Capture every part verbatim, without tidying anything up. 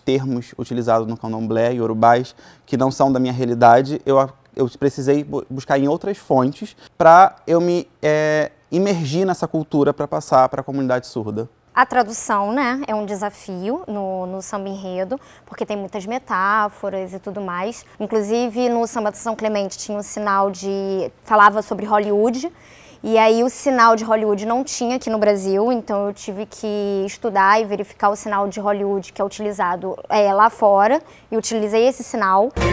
termos utilizados no candomblé e urubás que não são da minha realidade, eu, eu precisei buscar em outras fontes para eu me é, imergir nessa cultura para passar para a comunidade surda. A tradução, né, é um desafio no, no samba enredo, porque tem muitas metáforas e tudo mais. Inclusive, no samba de São Clemente tinha um sinal de... falava sobre Hollywood, e aí o sinal de Hollywood não tinha aqui no Brasil, então eu tive que estudar e verificar o sinal de Hollywood que é utilizado é, lá fora, e utilizei esse sinal. E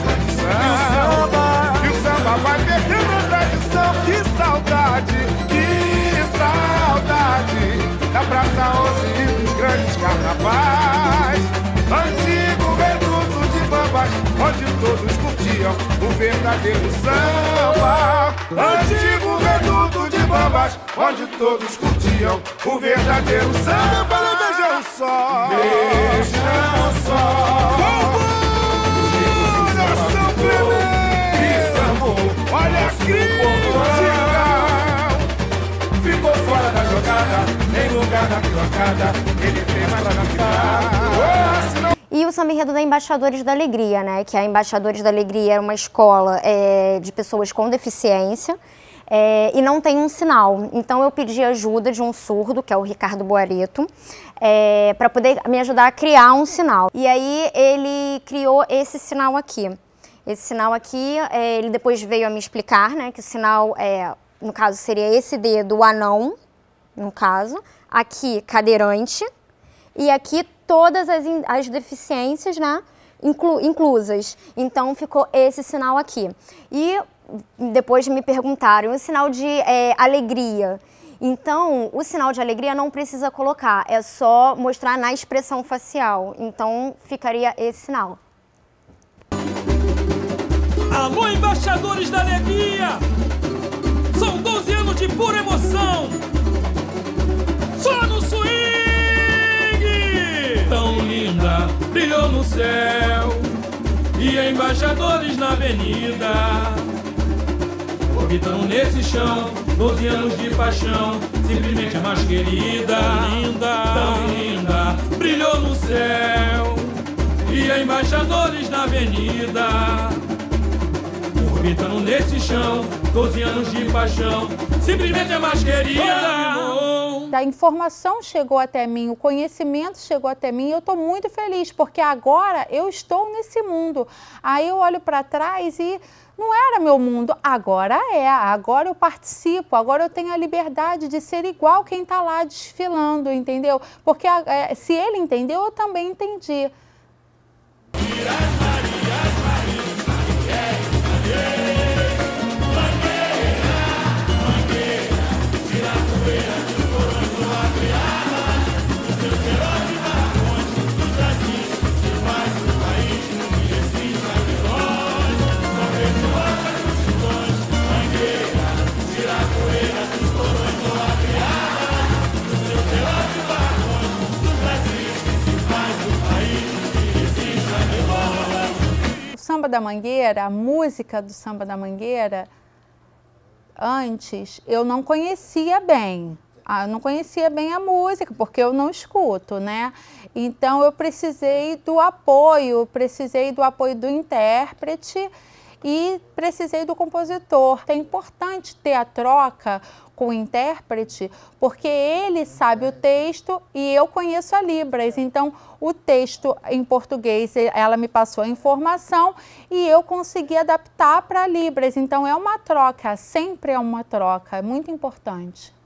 o samba vai perdendo a tradição, que saudade, que saudade da Praça onze e dos grandes carnavais. Antigo reduto de bambas, onde todos curtiam o verdadeiro samba. Antigo reduto de bambas, onde todos curtiam o verdadeiro samba. Vejam só, vejam só. Vamos, São Clemente, olha a crítica. Ficou fora da jogada, em lugar da pilocada, ele fez pra ficar. E o samba enredo da Embaixadores da Alegria, né? Que a Embaixadores da Alegria era uma escola é, de pessoas com deficiência é, e não tem um sinal. Então eu pedi ajuda de um surdo, que é o Ricardo Boareto, é, para poder me ajudar a criar um sinal. E aí ele criou esse sinal aqui. Esse sinal aqui, é, ele depois veio a me explicar, né? Que o sinal é... no caso, seria esse dedo, o anão, no caso. Aqui, cadeirante. E aqui, todas as, as deficiências, né, inclu, inclusas. Então, ficou esse sinal aqui. E depois me perguntaram, o sinal de é, alegria. Então, o sinal de alegria não precisa colocar, é só mostrar na expressão facial. Então, ficaria esse sinal. Alô, Embaixadores da Alegria! São doze anos de pura emoção, só no swing! Tão linda, brilhou no céu, e embaixadores na avenida, orbitando nesse chão, doze anos de paixão, simplesmente a mais querida. Tão linda, tão linda, brilhou no céu, e embaixadores na avenida, orbitando nesse chão, doze anos de paixão, simplesmente a mais querida. A informação chegou até mim, o conhecimento chegou até mim e eu estou muito feliz, porque agora eu estou nesse mundo. Aí eu olho para trás e não era meu mundo, agora é, agora eu participo, agora eu tenho a liberdade de ser igual quem está lá desfilando, entendeu? Porque é, se ele entendeu, eu também entendi. O Samba da Mangueira, a música do Samba da Mangueira, antes eu não conhecia bem. Ah, eu não conhecia bem a música, porque eu não escuto, né? Então eu precisei do apoio, precisei do apoio do intérprete e precisei do compositor. É importante ter a troca com o intérprete, porque ele sabe o texto e eu conheço a Libras. Então, o texto em português, ela me passou a informação e eu consegui adaptar para Libras. Então, é uma troca, sempre é uma troca, é muito importante.